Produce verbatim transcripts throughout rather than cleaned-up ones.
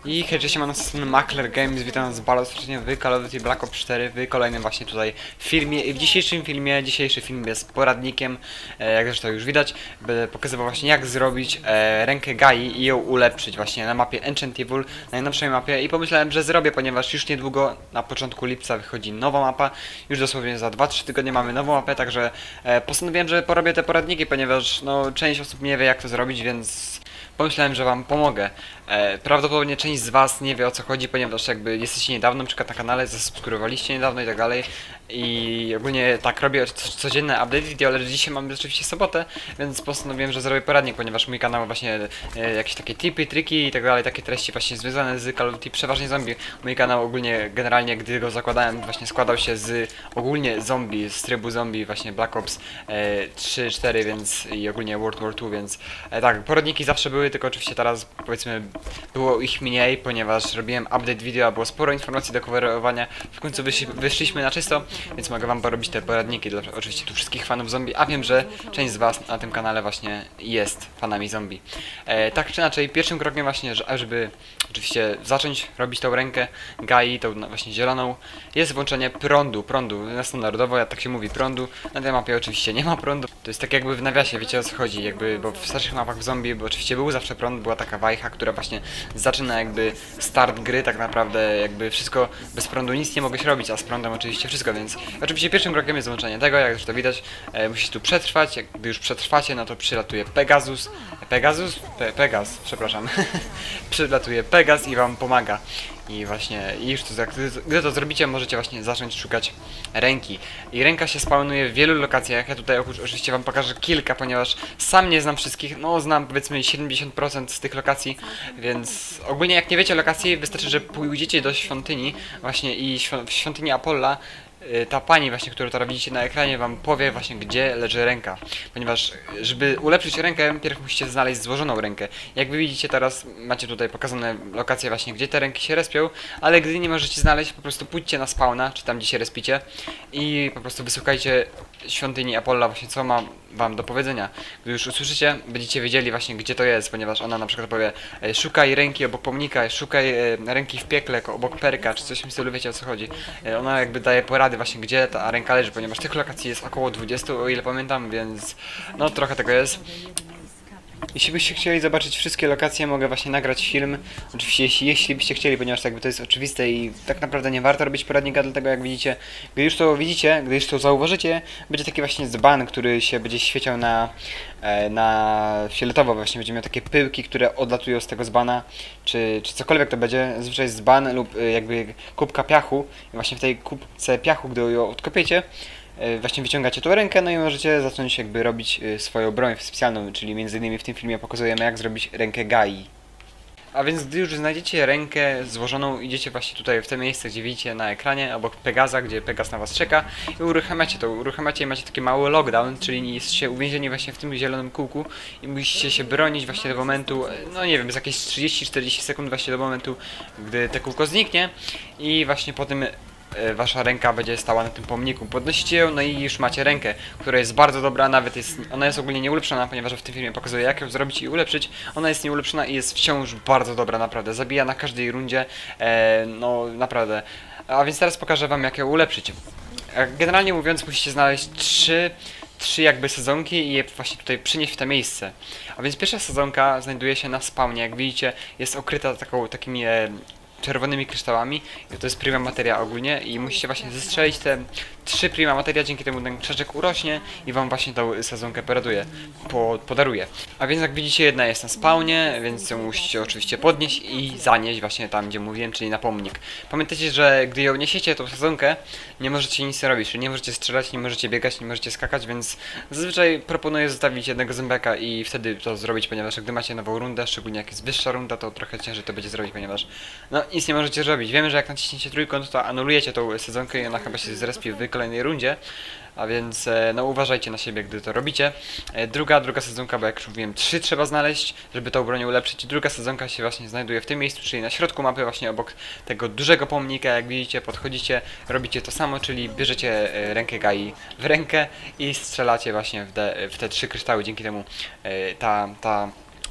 I hej, cześć, mam na stronie Makler Games, witam was bardzo serdecznie w Call of Duty Black Ops cztery, w kolejnym właśnie tutaj filmie. I w dzisiejszym filmie, dzisiejszy film jest poradnikiem, e, jak zresztą już widać, będę pokazywał właśnie jak zrobić e, rękę Gai i ją ulepszyć właśnie na mapie Ancient Evil, najnowszej mapie. I pomyślałem, że zrobię, ponieważ już niedługo, na początku lipca wychodzi nowa mapa, już dosłownie za dwa trzy tygodnie mamy nową mapę, także e, postanowiłem, że porobię te poradniki, ponieważ no część osób nie wie jak to zrobić, więc pomyślałem, że wam pomogę. E, prawdopodobnie część z was nie wie o co chodzi, ponieważ jakby jesteście niedawno, na przykład na kanale, zasubskrybowaliście niedawno i tak dalej. I ogólnie tak robię co, codzienne update video, ale dzisiaj mamy rzeczywiście sobotę, więc postanowiłem, że zrobię poradnik, ponieważ mój kanał właśnie e, jakieś takie tipy, triki i tak dalej, takie treści właśnie związane z Call of Duty, przeważnie zombie. Mój kanał ogólnie, generalnie gdy go zakładałem, właśnie składał się z ogólnie zombie, z trybu zombie, właśnie Black Ops e, trzy, cztery, więc i ogólnie World War two, więc e, tak, poradniki zawsze były, tylko oczywiście teraz powiedzmy było ich mniej, ponieważ robiłem update video, a było sporo informacji do coverowania. W końcu wyszli, wyszliśmy na czysto, więc mogę wam porobić te poradniki dla oczywiście tu wszystkich fanów zombie, a wiem, że część z was na tym kanale właśnie jest fanami zombie. E, tak czy inaczej, pierwszym krokiem właśnie, żeby oczywiście zacząć robić tą rękę Gai, tą właśnie zieloną, jest włączenie prądu, prądu, standardowo, jak tak się mówi, prądu. Na tej mapie oczywiście nie ma prądu, to jest tak jakby w nawiasie, wiecie o co chodzi, jakby, bo w starszych mapach w zombie, bo oczywiście był zawsze prąd, była taka wajcha, która właśnie zaczyna jakby start gry, tak naprawdę jakby wszystko bez prądu, nic nie mogłeś robić, a z prądem oczywiście wszystko, więc oczywiście pierwszym krokiem jest włączenie tego, jak już to widać, e, musicie tu przetrwać, jak gdy już przetrwacie, no to przylatuje Pegasus, Pegasus? Pe Pegas, przepraszam, przylatuje Pegas i wam pomaga. I właśnie, i już to, gdy, gdy to zrobicie, możecie właśnie zacząć szukać ręki. I ręka się spawnuje w wielu lokacjach. Ja tutaj oczywiście wam pokażę kilka, ponieważ sam nie znam wszystkich. No, znam powiedzmy siedemdziesiąt procent z tych lokacji, więc ogólnie jak nie wiecie lokacji, wystarczy, że pójdziecie do świątyni właśnie i w świątyni Apolla. Ta pani właśnie, którą teraz widzicie na ekranie, wam powie właśnie gdzie leży ręka. Ponieważ żeby ulepszyć rękę, pierw musicie znaleźć złożoną rękę. Jak wy widzicie teraz, macie tutaj pokazane lokacje właśnie, gdzie te ręki się respią, ale gdy nie możecie znaleźć, po prostu pójdźcie na spawna, czy tam gdzie się respicie i po prostu wysłuchajcie świątyni Apolla właśnie co ma wam do powiedzenia. Gdy już usłyszycie, będziecie wiedzieli właśnie gdzie to jest, ponieważ ona na przykład powie e, szukaj ręki obok pomnika, szukaj e, ręki w piekle obok perka, czy coś w tym stylu, wiecie o co chodzi. E, ona jakby daje porady właśnie gdzie ta ręka leży, ponieważ tych lokacji jest około dwadzieścia, o ile pamiętam, więc no trochę tego jest. Jeśli byście chcieli zobaczyć wszystkie lokacje, mogę właśnie nagrać film. Oczywiście jeśli, jeśli byście chcieli, ponieważ jakby to jest oczywiste i tak naprawdę nie warto robić poradnika, dlatego jak widzicie, gdy już to widzicie, gdy już to zauważycie, będzie taki właśnie dzban, który się będzie świeciał na, na fioletowo, właśnie będzie miał takie pyłki, które odlatują z tego dzbana, czy, czy cokolwiek to będzie, zazwyczaj dzban lub jakby kubka piachu i właśnie w tej kubce piachu, gdy ją odkopiecie, właśnie wyciągacie tą rękę, no i możecie zacząć jakby robić swoją broń specjalną, czyli między innymi w tym filmie pokazujemy jak zrobić rękę Gai. A więc gdy już znajdziecie rękę złożoną, idziecie właśnie tutaj w te miejsce, gdzie widzicie na ekranie, obok Pegaza, gdzie Pegas na was czeka i uruchamiacie to, uruchamiacie i macie taki mały lockdown, czyli jesteście uwięzieni właśnie w tym zielonym kółku i musicie się bronić właśnie do momentu, no nie wiem, z jakieś trzydzieści czterdzieści sekund właśnie do momentu, gdy te kółko zniknie i właśnie po tym wasza ręka będzie stała na tym pomniku. Podnosicie ją, no i już macie rękę, która jest bardzo dobra, nawet jest, ona jest ogólnie nieulepszona, ponieważ w tym filmie pokazuję jak ją zrobić i ulepszyć. Ona jest nieulepszona i jest wciąż bardzo dobra, naprawdę. Zabija na każdej rundzie, e, no naprawdę. A więc teraz pokażę wam jak ją ulepszyć. Generalnie mówiąc, musicie znaleźć trzy trzy jakby sezonki i je właśnie tutaj przynieść w to miejsce. A więc pierwsza sezonka znajduje się na spawnie, jak widzicie jest okryta taką, takimi e, czerwonymi kryształami. To jest prima materia ogólnie i musicie właśnie zestrzelić te trzy prima materia, dzięki temu ten krzaczek urośnie i wam właśnie tą sezonkę poraduje, po, podaruje. A więc jak widzicie jedna jest na spawnie, więc ją musicie oczywiście podnieść i zanieść właśnie tam gdzie mówiłem, czyli na pomnik. Pamiętajcie, że gdy ją niesiecie tą sezonkę, nie możecie nic robić, czyli nie możecie strzelać, nie możecie biegać, nie możecie skakać, więc zazwyczaj proponuję zostawić jednego zębeka i wtedy to zrobić, ponieważ gdy macie nową rundę, szczególnie jak jest wyższa runda, to trochę ciężej to będzie zrobić, ponieważ no nic nie możecie zrobić. Wiemy, że jak naciśniecie trójkąt, to anulujecie tą sezonkę i ona chyba się zrespi w kolejnej rundzie, a więc no uważajcie na siebie, gdy to robicie. Druga, druga sezonka, bo jak już mówiłem, trzy trzeba znaleźć, żeby tą bronię ulepszyć. Druga sezonka się właśnie znajduje w tym miejscu, czyli na środku mapy, właśnie obok tego dużego pomnika, jak widzicie, podchodzicie, robicie to samo, czyli bierzecie rękę Gai w rękę i strzelacie właśnie w te, w te trzy kryształy, dzięki temu ta, ta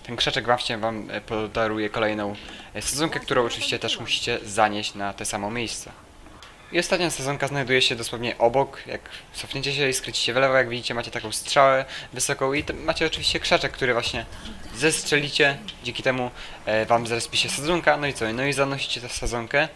ten krzaczek właśnie wam e, podaruje kolejną e, sadzonkę, którą oczywiście też musicie zanieść na te samo miejsce. I ostatnia sadzonka znajduje się dosłownie obok. Jak cofniecie się i skrócicie w lewo, jak widzicie, macie taką strzałę wysoką i macie oczywiście krzaczek, który właśnie zestrzelicie. Dzięki temu e, wam zrespi się sadzonka. No i co? No i zanosicie tę sadzonkę.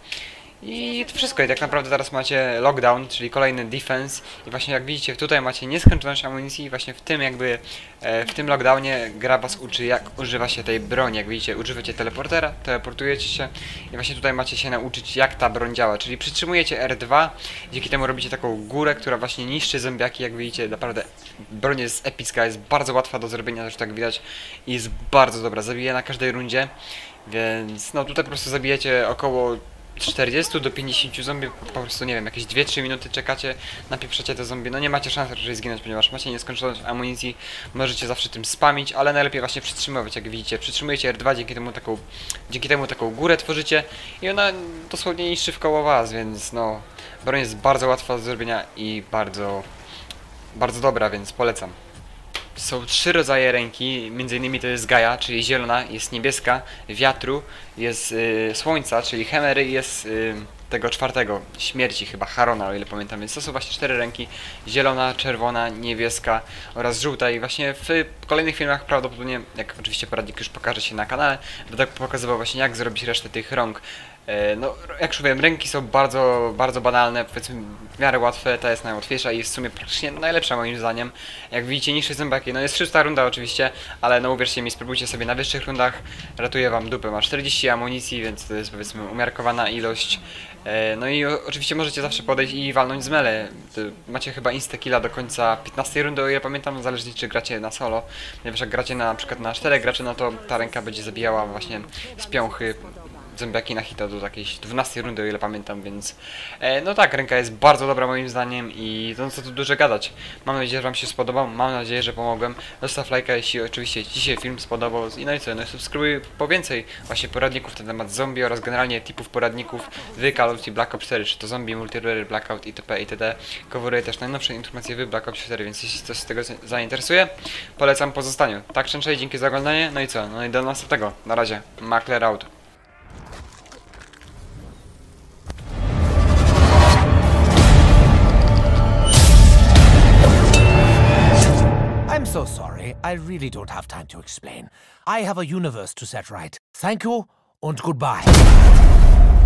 I to wszystko. I tak naprawdę teraz macie lockdown, czyli kolejny defense. I właśnie jak widzicie, tutaj macie nieskończoność amunicji. I właśnie w tym jakby, e, w tym lockdownie gra was uczy, jak używa się tej broni. Jak widzicie, używacie teleportera, teleportujecie się. I właśnie tutaj macie się nauczyć, jak ta broń działa. Czyli przytrzymujecie R dwa. Dzięki temu robicie taką górę, która właśnie niszczy zombiaki. Jak widzicie, naprawdę broń jest epicka, jest bardzo łatwa do zrobienia, też tak widać. I jest bardzo dobra, zabija na każdej rundzie. Więc no tutaj po prostu zabijecie około czterdzieści do pięćdziesięciu zombie, po prostu nie wiem, jakieś dwie trzy minuty czekacie, napieprzacie te zombie, no nie macie szans raczej zginąć, ponieważ macie nieskończoność amunicji, możecie zawsze tym spamić, ale najlepiej właśnie przytrzymywać, jak widzicie, przytrzymujecie R dwa, dzięki temu taką, dzięki temu taką górę tworzycie i ona dosłownie niszczy w koło was, więc no, broń jest bardzo łatwa do zrobienia i bardzo, bardzo dobra, więc polecam. Są trzy rodzaje ręki, między innymi to jest Gaia, czyli zielona, jest niebieska, wiatru, jest y, słońca, czyli Hemery i jest y, tego czwartego, śmierci chyba, Harona, o ile pamiętam, więc to są właśnie cztery ręki, zielona, czerwona, niebieska oraz żółta i właśnie w kolejnych filmach prawdopodobnie, jak oczywiście poradnik już pokaże się na kanale, będę pokazywał właśnie jak zrobić resztę tych rąk. No, jak już wiem, ręki są bardzo, bardzo banalne, powiedzmy w miarę łatwe, ta jest najłatwiejsza i jest w sumie praktycznie najlepsza moim zdaniem. Jak widzicie, niższe zębaki, no jest szósta runda oczywiście, ale no uwierzcie mi, spróbujcie sobie na wyższych rundach, ratuje wam dupę, ma czterdzieści amunicji, więc to jest powiedzmy umiarkowana ilość. No i oczywiście możecie zawsze podejść i walnąć z melee. Macie chyba insta-killa do końca piętnastej rundy, o ile pamiętam, zależnie czy gracie na solo, ponieważ jak gracie na, na przykład na czterech graczy, no to ta ręka będzie zabijała właśnie z piąchy zębiaki na hita do jakiejś dwunastej rundy, o ile pamiętam, więc e, no tak, ręka jest bardzo dobra moim zdaniem i to no co tu dużo gadać. Mam nadzieję, że wam się spodobał, mam nadzieję, że pomogłem. Zostaw lajka, jeśli oczywiście ci się film spodobał i no i co, no subskrybuj po więcej właśnie poradników na temat zombie oraz generalnie typów poradników w Call of Duty Black Ops cztery, czy to zombie, multiplayer, blackout, itp. itd. Coveruję też najnowsze informacje w Black Ops cztery, więc jeśli coś z tego zainteresuje, polecam pozostaniu. Tak, szczęście, dzięki za oglądanie, no i co, no i do następnego, na razie, Makler out. I'm so sorry, I really don't have time to explain. I have a universe to set right. Thank you, and goodbye.